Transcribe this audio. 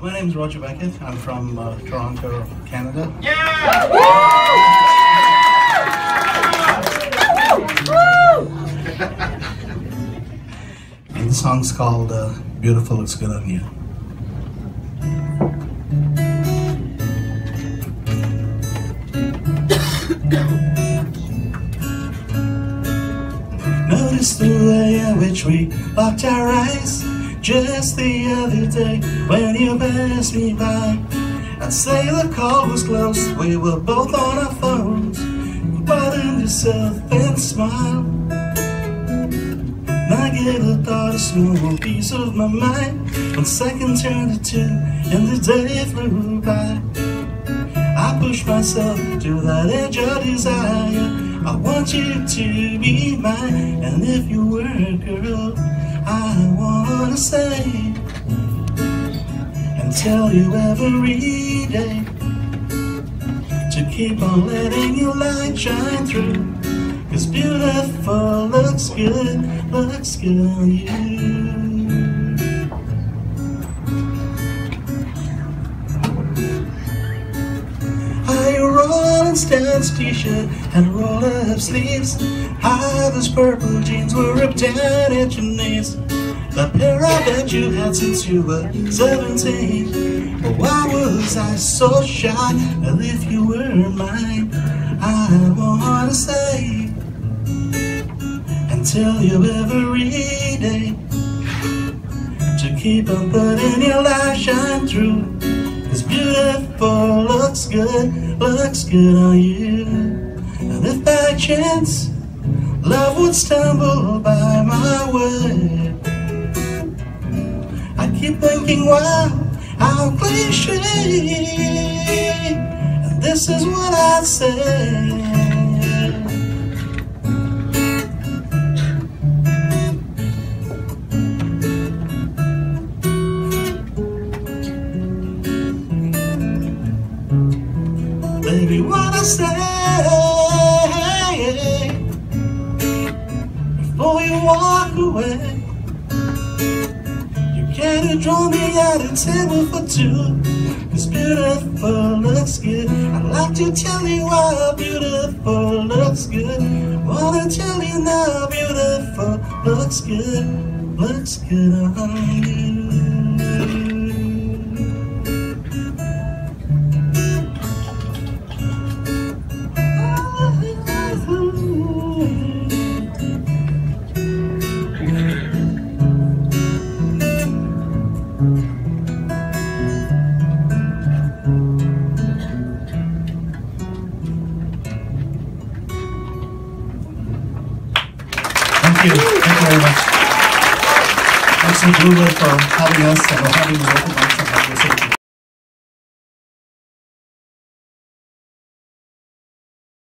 My name is Roger Beckett. I'm from Toronto, Canada. Yeah! And the song's called Beautiful Looks Good on You. Notice the way in which we locked our eyes just the other day when you passed me by. I'd say the call was close, we were both on our phones. You bottomed yourself and smiled. I get a thought, a small piece of my mind. 1 second turned to 2 and the day flew by. I pushed myself to that edge of desire. I want you to be mine, and if you were a girl, I wanna say and tell you every day to keep on letting your light shine through. 'Cause beautiful looks good on you. Your Rolling Stones t-shirt and roll-up sleeves. How those purple jeans were ripped down at your knees. The pair I bet you had since you were 17. But why was I so shy? And if you were mine, I wanna say and tell you every day to keep on putting your light shine through. 'Cause beautiful looks good on you. And if by chance love would stumble by my way, I keep thinking, wow, how cliche. And this is what I'd say. Baby, what I say before you walk away. You can't draw me at a table for two. 'Cause beautiful looks good. I'd like to tell you why beautiful looks good. Wanna tell you now, beautiful looks good on you. Thank you very much. Thanks to Bluebird for having us and having me open my